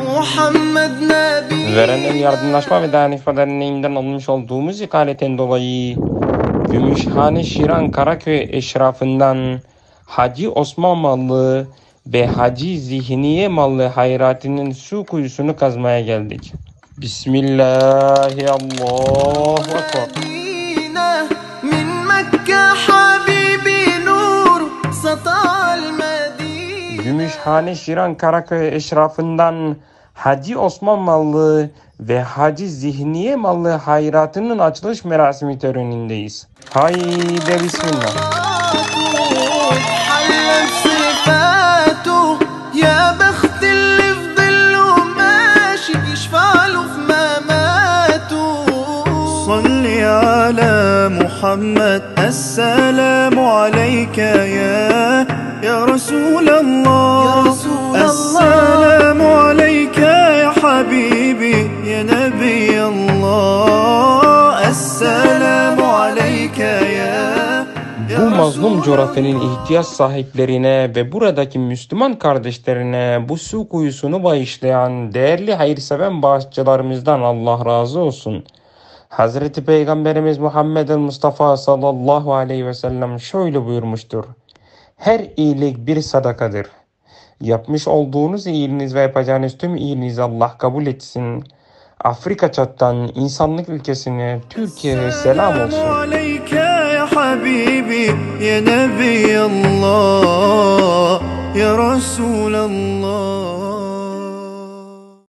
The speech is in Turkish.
Üzerinden yardımlaşma ve dayanışma derneğinden almış olduğumuz ikaleten dolayı Gümüşhane Şiran Karaköy eşrafından Hacı Osman Mallı ve Hacı Zihniye Mallı Hayratinin su kuyusunu kazmaya geldik. Bismillahirrahmanirrahim. Allahu Ekber. Gümüşhane Şiran Karaköy eşrafından Hacı Osman Mallı ve Hacı Zihniye Mallı Hayratının açılış merasimi törenindeyiz. Haydi bismillah. Salli ala Muhammed, Esselamu aleyke ya Resulallah, Esselamu aleyke ya Habibi ya Nebiyallah, Esselamu aleyke ya. Bu mazlum coğrafyanın ihtiyaç sahiplerine ve buradaki Müslüman kardeşlerine bu su kuyusunu bağışlayan değerli hayırseven bağışçılarımızdan Allah razı olsun. Hazreti Peygamberimiz Muhammed Mustafa sallallahu aleyhi ve sellem şöyle buyurmuştur. Her iyilik bir sadakadır. Yapmış olduğunuz iyiliğiniz ve yapacağınız tüm iyiliğinizi Allah kabul etsin. Afrika çattan insanlık ülkesine, Türkiye'ye selam olsun. Aleyke ya Habibi ya Nebiyallah ya Resulallah.